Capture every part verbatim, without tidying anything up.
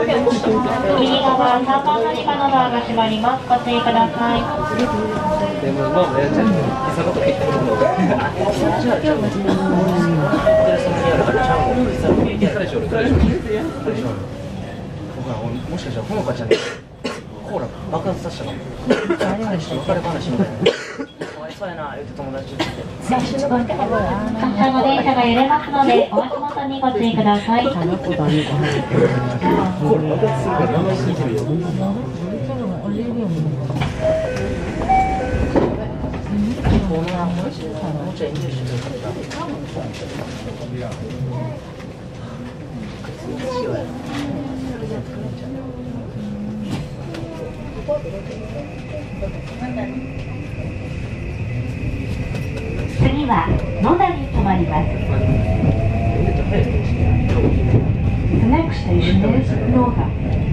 右側さんばん乗り場のドアが閉まります。ご注意ください。 でもまあもやっちゃう。膝ごと切ってるの。もしかしたらほのかちゃんでコーラ爆発させたかも。彼氏と別れ話みたいな。かわいそうやな言って友達とって。 発車の電車が揺れますので、お足元にご注意ください。 コーラ爆発するから名前聞いてるよ。もうちょい演技してるから。 次は野田に停まります。The next station is Noda.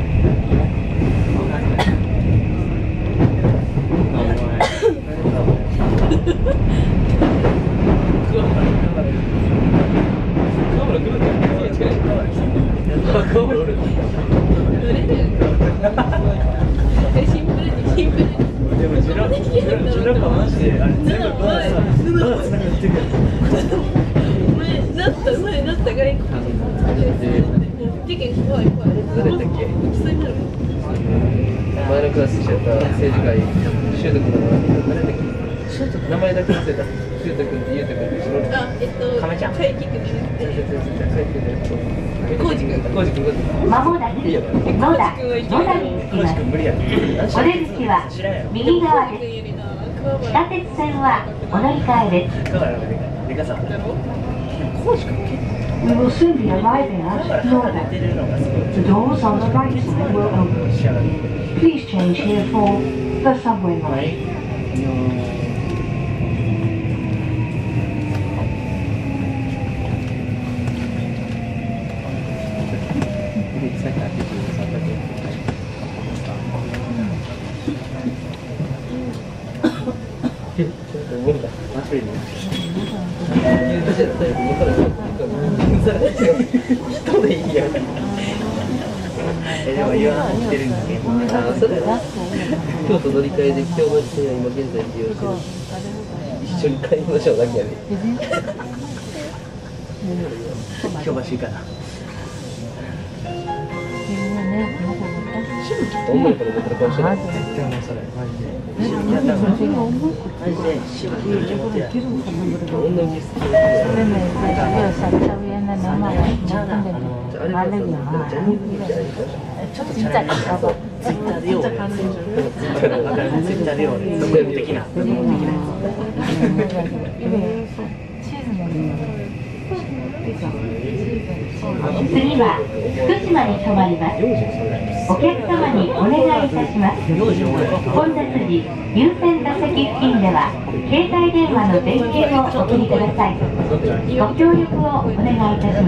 シンプルにシンプルに。でもジラジラかマジであれ全部バーさバーつながってる。前なった前なった外国人。事件怖い怖い。 誰だっけ？ 起訴になる。 前のクラスしてた政治会修斗君の誰だっけ？名前だけ忘れた。修斗君ってゆうと君ってその。 あえっと。 亀ちゃん。 海輝君。コウジ君。 コウジ君。 まもなく野田、野田に着きます。お出口は右側です。地下鉄線はお乗り換えです。We will soon be arriving at Noda. The doors on the right side will open. Please change here for the subway line. 人でいいやん。えでも言わないしてるんだけど。あそれは京都乗り換えで京橋線は今現在利用してる。一緒に買いましょうだけやで。京橋から。女の子のことかもしれない。マジで渋い気持ちや。女の子好き。ちょっとチャレンジしたそう。ツイッターでようね。ツイッターでようね。的な。 次は福島に停まります。お客様にお願いいたします。混雑時、優先座席付近では携帯電話の電源をお切りください。ご協力をお願いいたします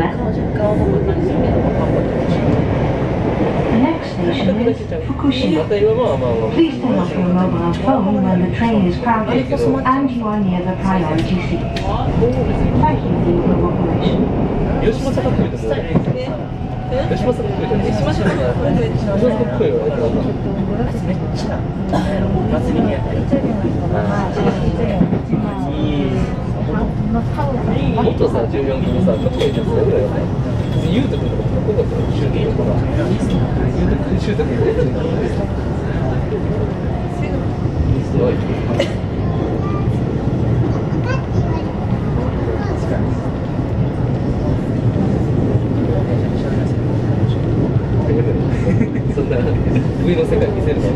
。The next station is Fukushima. Please turn off your mobile phone when the train is crowded and you are near the priority seat. Thank you for your cooperation. 吉本坂来ると思う。吉本坂来ると思う。吉本坂来るよ。めっちゃ祭りにやってる。もっとさ、じゅうよんキロさ、かっこいいじゃん。それぐらいやった。ゆうとくんとかかっこよかったよ。シュート君とか。ゆうとくん、シュート君。すごい。そんな上の世界見せるの。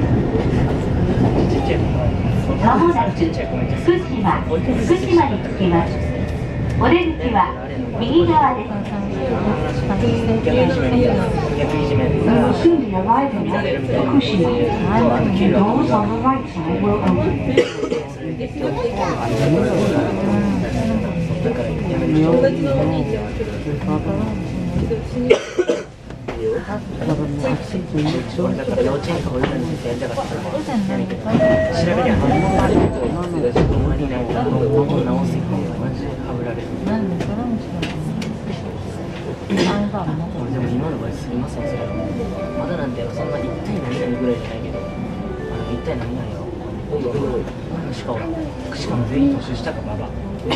まもなく福島、福島に着きます。お出口は右側です。 逆いじめみたいな。逆いじめ。 We will soon be arriving at Fukushima. The doors on the right side will open. 友達のお兄ちゃんはけど。だから幼稚園か保育園にやりたかったら調べりゃ何もあるけどほんまにないから直すってマジではぶられる。俺でも今の場合すみませんそれはマそんな一体何々ぐらいじゃないけど、あの一体何々よ。しかも、しかも全員年下かババ。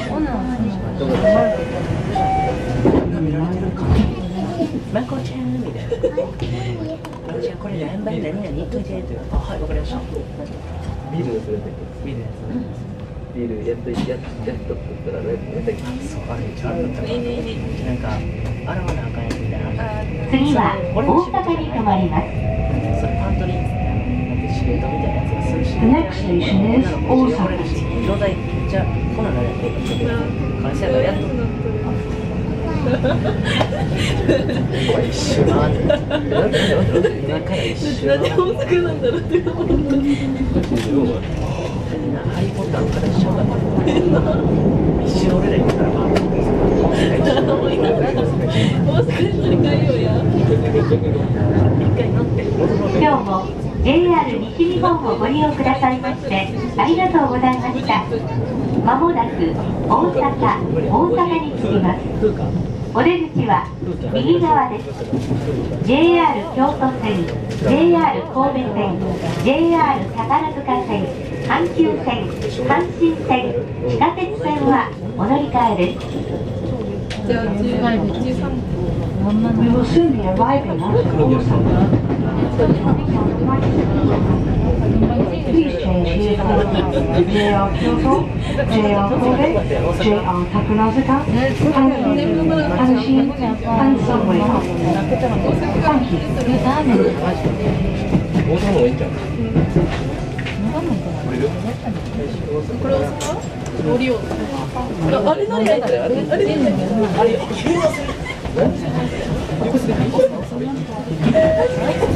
舐められてるかな。まこちゃんみたいな。まこちゃんこれ何番何々言っといてって。あ、はい、わかりました。 ビールのそれだけビールのやビールやっとやっやっとったらねつ。そう、あれ、ちゃんとったら。なんか、洗わなあかんやつみたいな。 次は大阪に停まります。 それパントリーってなんて司令塔みたいなやつがするし。 The next station is 大阪。 状態じゃこんなんなるやんね。会社がやっと一周回って今から一周なんで大阪なんだろうって思った。 ハリー・ポッターの形しちゃうから一周俺ら行ったら回って大阪に乗り換えようや。 一回乗って今日も ジェイアール 西日本をご利用くださいましてありがとうございました。まもなく大阪、大阪に着きます。お出口は右側です。 ジェイアール 京都線、ジェイアール 神戸線、ジェイアール 宝塚線、阪急線、阪神線、地下鉄線はお乗り換えです。 じゃあじゅうさんぷん。 We will soon be arriving at Osaka. Please change here for J R Kyoto, J R Kobe, J R Takanazuka, Hanshin, Hanshin, and Subway. Thank you. 大阪の方がいいんじゃんこれ大阪？降りよう。あ、あれ何あれあれあれあれあれ